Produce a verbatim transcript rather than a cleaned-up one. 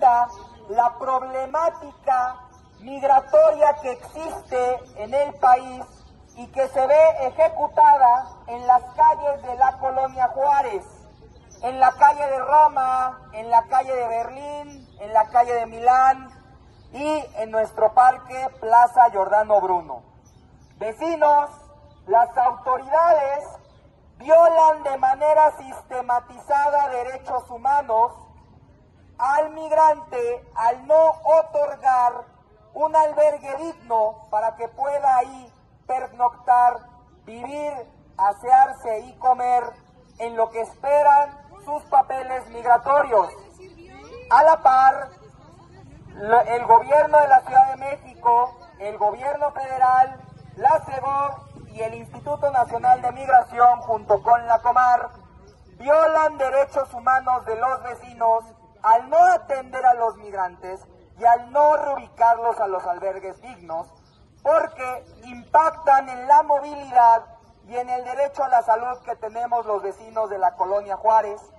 cuenta la problemática migratoria que existe en el país y que se ve ejecutada en las calles de la Colonia Juárez, en la calle de Roma, en la calle de Berlín, en la calle de Milán y en nuestro parque Plaza Giordano Bruno. Vecinos, las autoridades violan de manera sistematizada derechos humanos al migrante al no otorgar un albergue digno para que pueda ahí pernoctar, vivir, asearse y comer en lo que esperan sus papeles migratorios. A la par, el gobierno de la Ciudad de México, el gobierno federal, la SEGOV y el Instituto Nacional de Migración junto con la Comar violan derechos humanos de los vecinos al no atender a los migrantes y al no reubicarlos a los albergues dignos, porque impactan en la movilidad y en el derecho a la salud que tenemos los vecinos de la Colonia Juárez,